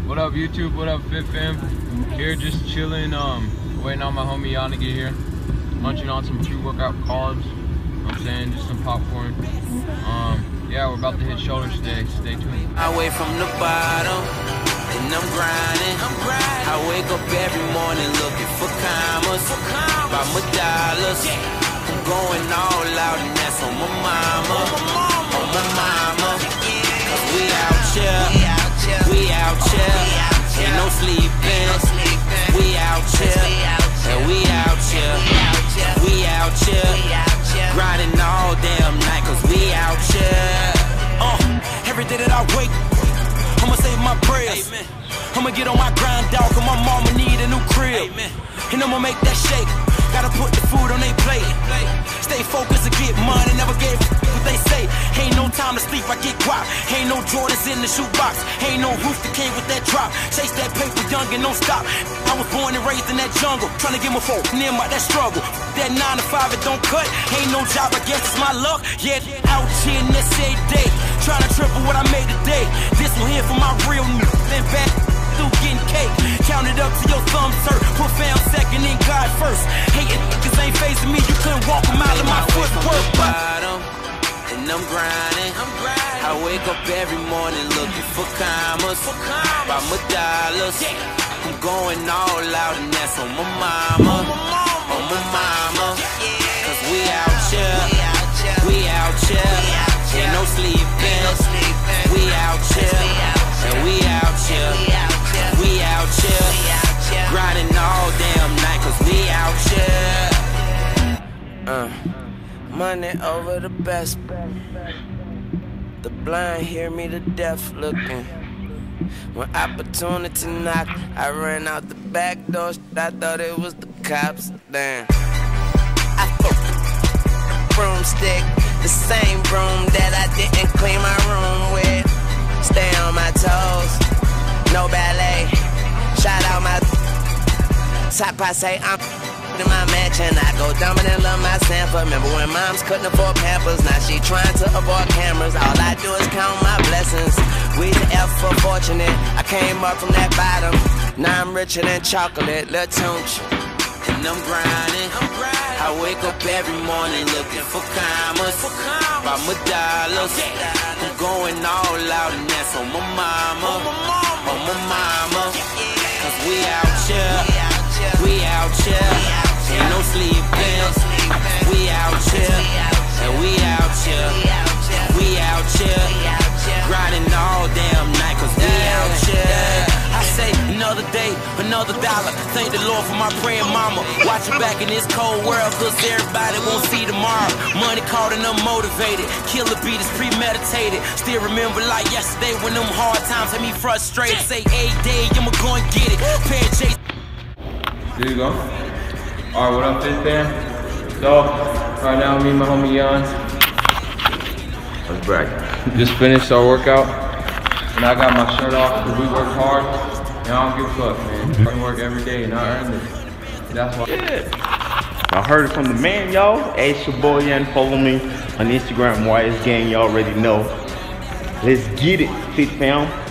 What up YouTube, what up Fit Fam? Here just chilling, waiting on my homie Yann to get here. Munching on some pre-workout carbs, you know what I'm saying, just some popcorn. Yeah, we're about to hit shoulders today, stay tuned. I wake from the bottom, and I'm grinding. I wake up every morning looking for commas, by my dollars. I'm going all out and that's on my mama, on my mama. Cause we out here. We out here, ain't no sleeping. We out here, and we out here. We out here, grinding all damn night, cause we out here. Every day that I wake, I'ma say my prayers. I'ma get on my grind, dog, cause my mama need a new crib. And I'ma make that shake. Gotta put the food on they plate. Stay focused and get money, never gave what they say. Ain't no time to sleep, I get guap. Ain't no Jordans in the shoebox. Ain't no roof that came with that drop. Chase that paper young and don't stop. I was born and raised in that jungle, trying to get my folk near my that struggle. That 9 to 5, it don't cut. Ain't no job, I guess it's my luck. Yeah, out here in this every day, trying to triple what I made today. This one here for my real then back through getting cake. Count it up to your thumbs hurt. Put fam second and God first. Hating niggas ain't facing me. You couldn't walk a mile in my footwork. Bottom, and I'm grinding. I wake up every morning looking for commas, by my dollars. I'm going all out and that's on my mama, on my mama. Cause we out here, we out here. Ain't no sleeping. We out here, and we out here. We out here, grinding all damn night, cause we out here. Money over the best. The blind hear me, the deaf looking. When opportunity knocked, I ran out the back door. I thought it was the cops. Damn. I fucked the broomstick, the same broom that I didn't clean my room with. Stay on my toes, no ballet. Shout out my top, I say I'm in my mansion. I go dumb and love my Sanford. Remember when moms couldn't afford Pampers? Now she trying to avoid cameras. All I do is count my blessings. We the F for fortunate. I came up from that bottom. Now I'm richer than chocolate. Lil' Tunch. And I'm grinding. I wake up every morning looking for commas, by my dollars. I'm going all out and that's on my mama, on my mama. Cause we out here, we out here. Ain't no sleeping. We out here, and we out here. We out here, grinding all damn night, cause we out here. I say another day, another dollar. Thank the Lord for my praying mama. Watch your back in this cold world, cause everybody won't see tomorrow. Money caught and unmotivated. Killer beat is premeditated. Still remember like yesterday when them hard times had me frustrated. Say a day, I'ma go and get it. Pair of Chase. There you go. Alright, what up Fit Fam? So, right now me and my homie Yann. Let's brag. Just finished our workout. And I got my shirt off because we work hard. And I don't give a fuck, man. I work every day and I earn this. That's why. Yeah. I heard it from the man, y'all. It's your boy Yann. Follow me on Instagram, YS Gang. Y'all already know. Let's get it, Fit Fam.